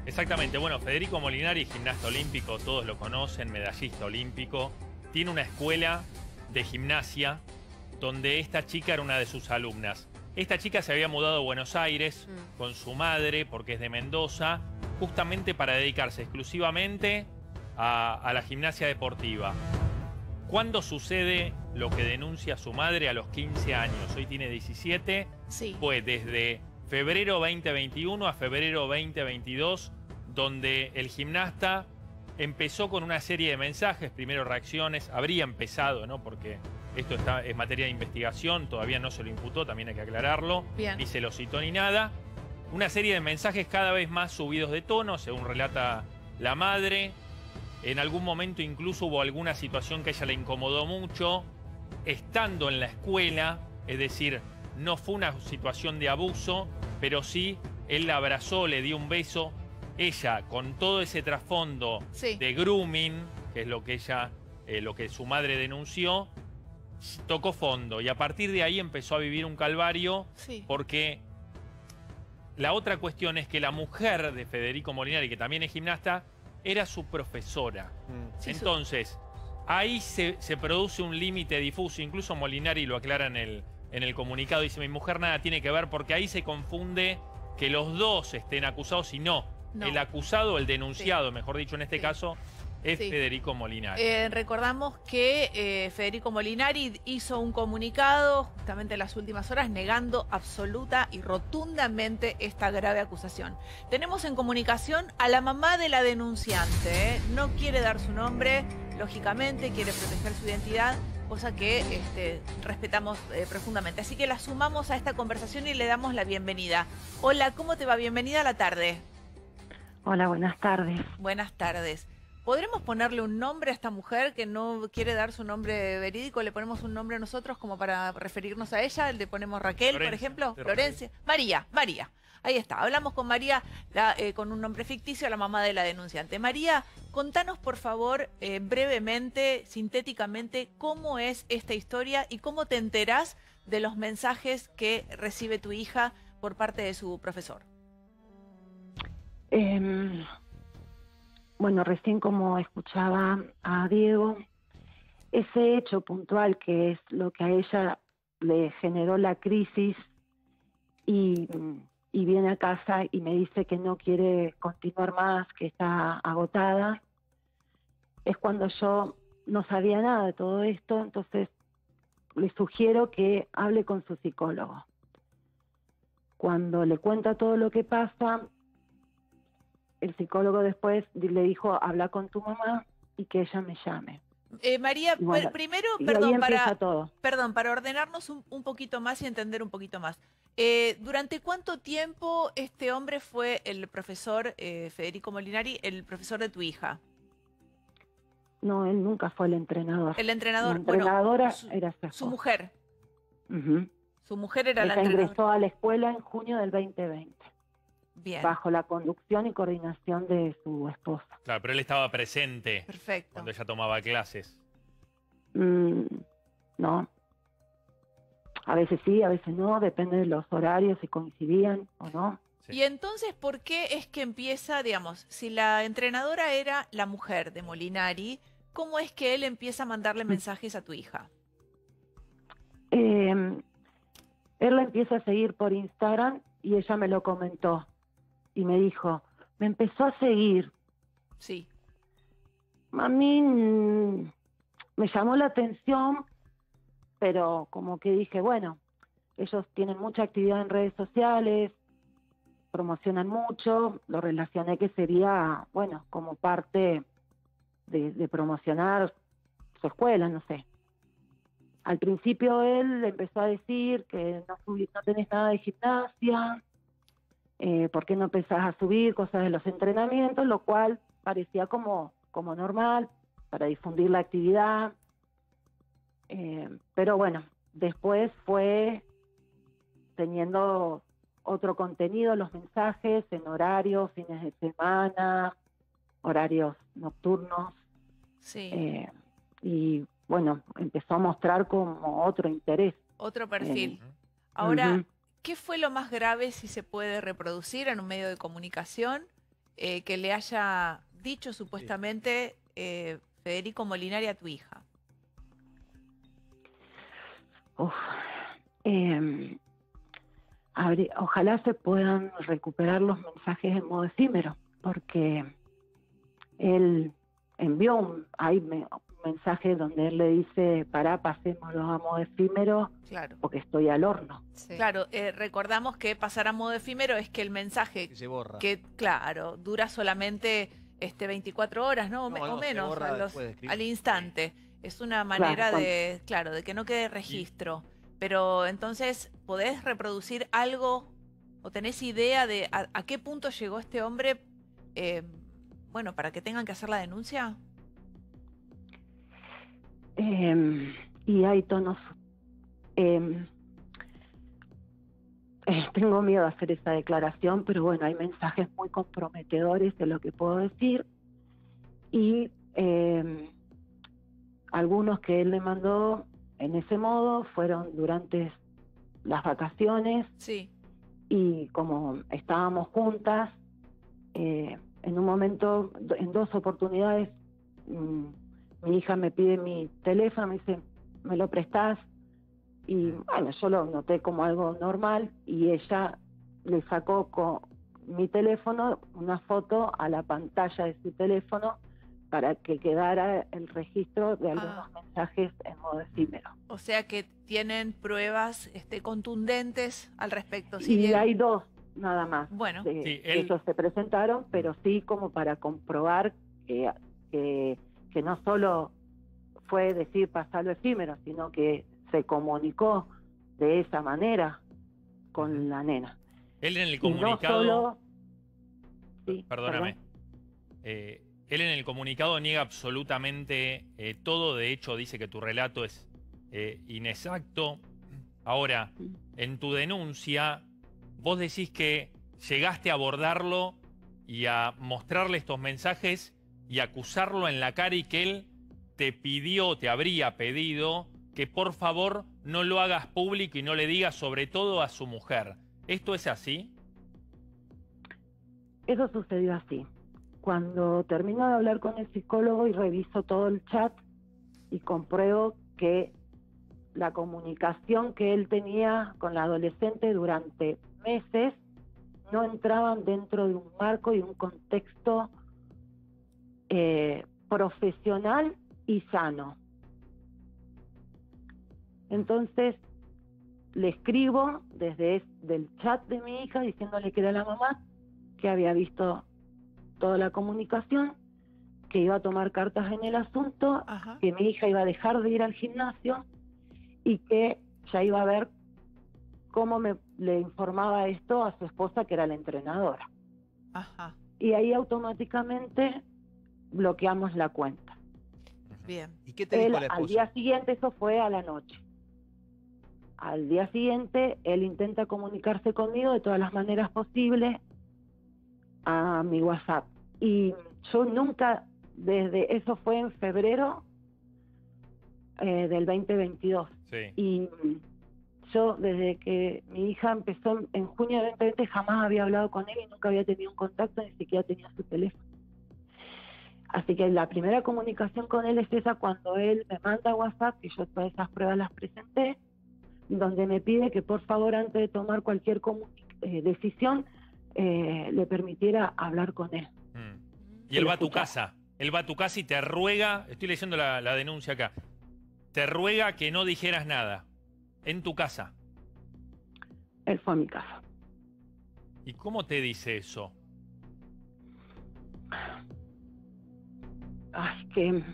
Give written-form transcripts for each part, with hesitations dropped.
Exactamente. Bueno, Federico Molinari, gimnasta olímpico, todos lo conocen, medallista olímpico. Tiene una escuela de gimnasia donde esta chica era una de sus alumnas. Esta chica se había mudado a Buenos Aires con su madre, porque es de Mendoza, justamente para dedicarse exclusivamente a la gimnasia deportiva. ¿Cuándo sucede lo que denuncia su madre a los 15 años? Hoy tiene 17. Sí. Fue desde febrero 2021 a febrero 2022, donde el gimnasta empezó con una serie de mensajes, primero reacciones, habría empezado, ¿no? Porque esto es materia de investigación, todavía no se lo imputó, también hay que aclararlo, Bien. ni se lo citó ni nada. Una serie de mensajes cada vez más subidos de tono, según relata la madre. En algún momento incluso hubo alguna situación que a ella le incomodó mucho, estando en la escuela, es decir, no fue una situación de abuso, pero sí, él la abrazó, le dio un beso. Ella, con todo ese trasfondo de grooming, que es lo que lo que su madre denunció, tocó fondo. Y a partir de ahí empezó a vivir un calvario, porque la otra cuestión es que la mujer de Federico Molinari, que también es gimnasta, era su profesora. Entonces, ahí se produce un límite difuso. Incluso Molinari lo aclara en el comunicado. Dice, mi mujer nada tiene que ver, porque ahí se confunde que los dos estén acusados y no. El acusado, el denunciado, mejor dicho en este caso, es Federico Molinari. Recordamos que Federico Molinari hizo un comunicado justamente en las últimas horas negando absoluta y rotundamente esta grave acusación. Tenemos en comunicación a la mamá de la denunciante. No quiere dar su nombre, lógicamente, quiere proteger su identidad, cosa que respetamos profundamente. Así que la sumamos a esta conversación y le damos la bienvenida. Hola, ¿cómo te va? Bienvenida a la tarde. Hola, buenas tardes. Buenas tardes. ¿Podremos ponerle un nombre a esta mujer que no quiere dar su nombre verídico? ¿Le ponemos un nombre a nosotros como para referirnos a ella? ¿Le ponemos Raquel, por ejemplo? Florencia. María. Ahí está. Hablamos con María, con un nombre ficticio, la mamá de la denunciante. María, contanos por favor, brevemente, sintéticamente, cómo es esta historia y cómo te enterás de los mensajes que recibe tu hija por parte de su profesor. Bueno, recién como escuchaba a Diego, ese hecho puntual que es lo que a ella le generó la crisis y viene a casa y me dice que no quiere continuar más, que está agotada, es cuando yo no sabía nada de todo esto, entonces le sugiero que hable con su psicólogo. Cuando le cuenta todo lo que pasa, el psicólogo después le dijo, habla con tu mamá y que ella me llame. María, bueno, primero, perdón, para ordenarnos un poquito más y entender un poquito más. ¿Durante cuánto tiempo este hombre fue el profesor Federico Molinari, el profesor de tu hija? No, él nunca fue el entrenador. El entrenador, la entrenadora bueno, era su mujer. Su mujer era Ella la entrenadora. ingresó a la escuela en junio del 2020. Bien. Bajo la conducción y coordinación de su esposa. Claro, pero él estaba presente. Perfecto. Cuando ella tomaba clases. No. A veces sí, a veces no, depende de los horarios, si coincidían o no. Y entonces, ¿por qué es que empieza, digamos, si la entrenadora era la mujer de Molinari, cómo es que él empieza a mandarle mensajes a tu hija? Él la empieza a seguir por Instagram y ella me lo comentó. Y me dijo, me empezó a seguir. Sí. A mí me llamó la atención, pero como que dije, bueno, ellos tienen mucha actividad en redes sociales, promocionan mucho, lo relacioné que sería, bueno, como parte de promocionar su escuela, no sé. Al principio él empezó a decir que no tenés nada de gimnasia, ¿por qué no empezás a subir cosas de los entrenamientos? Lo cual parecía como normal, para difundir la actividad. Pero bueno, después fue teniendo otro contenido, los mensajes en horarios, fines de semana, horarios nocturnos. Sí. Y bueno, empezó a mostrar como otro interés. Otro perfil. Ahora, ¿qué fue lo más grave, si se puede reproducir en un medio de comunicación? que le haya dicho supuestamente Federico Molinari a tu hija? Uf, ojalá se puedan recuperar los mensajes en modo efímero, porque él envió un mensaje donde él le dice, pasémoslo a modo efímero, claro, porque estoy al horno. Sí. Claro, recordamos que pasar a modo efímero es que el mensaje que se borra, que claro, dura solamente 24 horas, ¿no? O menos, al instante. Es una manera de que no quede registro. Pero entonces, ¿podés reproducir algo o tenés idea de a qué punto llegó este hombre, bueno, para que tengan que hacer la denuncia? Y hay tonos... tengo miedo a hacer esa declaración, pero bueno, hay mensajes muy comprometedores de lo que puedo decir. Y algunos que él le mandó en ese modo fueron durante las vacaciones. Sí. Y como estábamos juntas, en un momento, en 2 oportunidades, mi hija me pide mi teléfono, me dice, ¿me lo prestás? Y bueno, yo lo noté como algo normal y ella le sacó con mi teléfono una foto a la pantalla de su teléfono para que quedara el registro de algunos mensajes en modo efímero. O sea que tienen pruebas contundentes al respecto. Y hay 2 nada más. Bueno, ellos se presentaron, pero sí como para comprobar que no solo fue decir pasarlo efímero, sino que se comunicó de esa manera con la nena. Él en el comunicado... No solo... Sí, perdóname. Él en el comunicado niega absolutamente todo. De hecho, dice que tu relato es inexacto. Ahora, en tu denuncia, vos decís que llegaste a abordarlo y a mostrarle estos mensajes y acusarlo en la cara y que él te habría pedido que por favor no lo hagas público y no le digas sobre todo a su mujer. ¿Esto es así? Eso sucedió así. Cuando termino de hablar con el psicólogo y reviso todo el chat y compruebo que la comunicación que él tenía con la adolescente durante meses no entraban dentro de un marco y un contexto profesional y sano. Entonces le escribo desde el chat de mi hija diciéndole que era la mamá, que había visto toda la comunicación, que iba a tomar cartas en el asunto, que mi hija iba a dejar de ir al gimnasio y que ya iba a ver cómo le informaba esto a su esposa, que era la entrenadora. Y ahí automáticamente bloqueamos la cuenta. Bien. ¿Y qué te dijo la esposa? Al día siguiente, eso fue a la noche. Al día siguiente, él intenta comunicarse conmigo de todas las maneras posibles a mi WhatsApp. Y yo nunca, eso fue en febrero del 2022. Sí. Y yo, desde que mi hija empezó en junio de 2020, jamás había hablado con él y nunca había tenido un contacto, ni siquiera tenía su teléfono. Así que la primera comunicación con él es esa, cuando él me manda WhatsApp, que yo todas esas pruebas las presenté, donde me pide que por favor, antes de tomar cualquier decisión, le permitiera hablar con él. Y él va a tu casa. Él va a tu casa y te ruega, estoy leyendo la denuncia acá, te ruega que no dijeras nada. En tu casa. Él fue a mi casa. ¿Y cómo te dice eso? Ay, que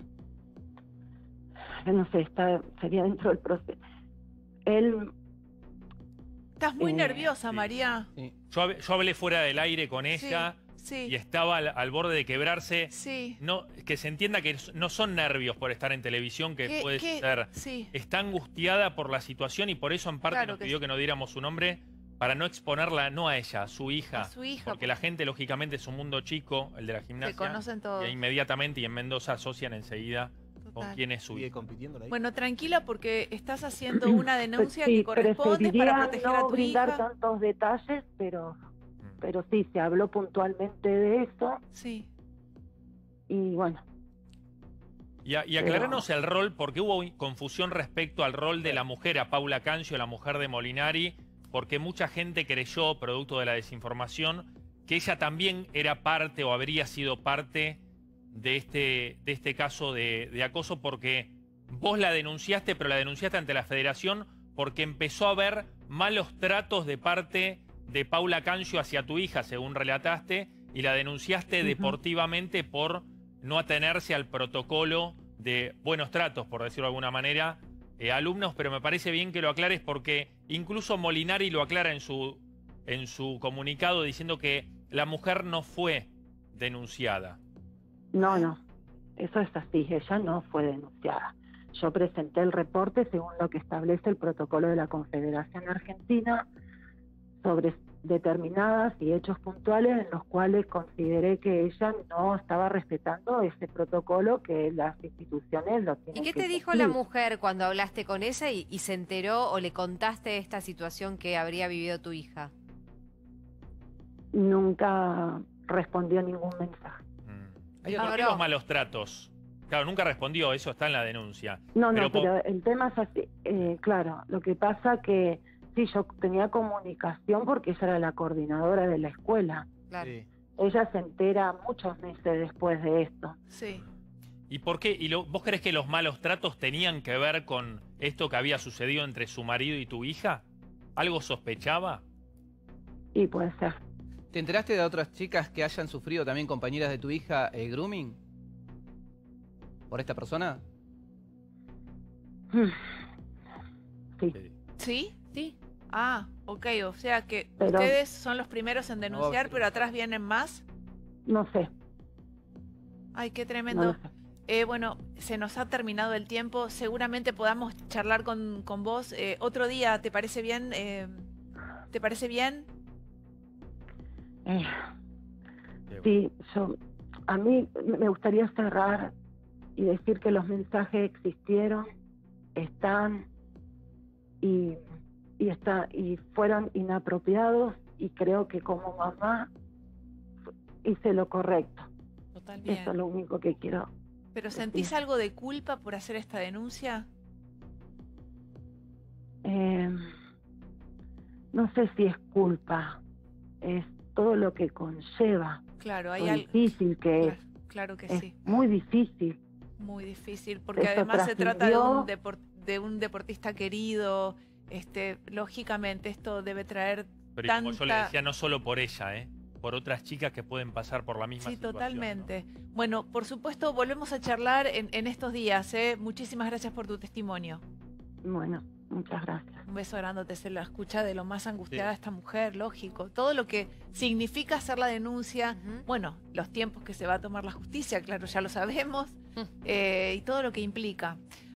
no sé, sería dentro del proceso. Él... Estás muy nerviosa, María. Sí. Yo hablé fuera del aire con ella y estaba al borde de quebrarse. No, que se entienda que no son nervios por estar en televisión, que puede ser. Está angustiada por la situación y por eso en parte nos pidió que no diéramos su nombre, para no exponerla, no a ella, a su hija. A su hija. Porque la gente, lógicamente, es un mundo chico, el de la gimnasia. Se conocen todos. Y inmediatamente y en Mendoza asocian enseguida con quién es su hija. Bueno, tranquila, porque estás haciendo una denuncia que corresponde para proteger a tu hija. No brindar tantos detalles, pero pero sí, se habló puntualmente de eso. Sí. Y bueno. Y aclaranos el rol, porque hubo confusión respecto al rol de la mujer, a Paula Cancio, la mujer de Molinari, porque mucha gente creyó, producto de la desinformación, que ella también era parte o habría sido parte de este caso de acoso, porque vos la denunciaste, pero la denunciaste ante la Federación porque empezó a haber malos tratos de parte de Paula Cancio hacia tu hija, según relataste, y la denunciaste deportivamente por no atenerse al protocolo de buenos tratos, por decirlo de alguna manera, alumnos, pero me parece bien que lo aclares porque incluso Molinari lo aclara en su comunicado diciendo que la mujer no fue denunciada. No, eso es así, ella no fue denunciada. Yo presenté el reporte según lo que establece el protocolo de la Confederación Argentina sobre determinadas y hechos puntuales en los cuales consideré que ella no estaba respetando ese protocolo que las instituciones lo tienen. ¿Y qué que te dijo cumplir. la mujer cuando hablaste con ella y se enteró o le contaste esta situación que habría vivido tu hija? Nunca respondió ningún mensaje. ¿Por qué los malos tratos? Claro, nunca respondió, eso está en la denuncia. No, pero el tema es así, claro, lo que pasa que sí, yo tenía comunicación porque ella era la coordinadora de la escuela. Claro. Sí. Ella se entera muchos meses después de esto. Sí. ¿Y por qué? ¿Vos crees que los malos tratos tenían que ver con esto que había sucedido entre su marido y tu hija? ¿Algo sospechaba? Y puede ser. ¿Te enteraste de otras chicas que hayan sufrido también, compañeras de tu hija, grooming? ¿Por esta persona? Sí. ¿Sí? Sí. Ah, ok, o sea que Pero- ustedes son los primeros en denunciar, pero atrás vienen más. No sé. Ay, qué No tremendo. lo sé. Bueno, se nos ha terminado el tiempo. Seguramente podamos charlar con vos otro día. ¿Te parece bien? ¿Te parece bien? Sí, a mí me gustaría cerrar y decir que los mensajes existieron, están y fueron inapropiados, y creo que como mamá hice lo correcto. Totalmente. Eso es lo único que quiero. ¿Pero sentís algo de culpa por hacer esta denuncia? No sé si es culpa, es todo lo que conlleva, Claro, hay lo algo. difícil que es. Claro que Es sí. muy difícil. Muy difícil, porque Esto además se trata de trascendió. de un deportista querido. Lógicamente esto debe traer Pero como yo le decía, no solo por ella, por otras chicas que pueden pasar por la misma Sí, situación. totalmente. Bueno, por supuesto, volvemos a charlar en estos días. Muchísimas gracias por tu testimonio. Bueno, muchas gracias. Un beso grande, se la escucha de lo más angustiada esta mujer, lógico. Todo lo que significa hacer la denuncia, bueno, los tiempos que se va a tomar la justicia, claro, ya lo sabemos, y todo lo que implica.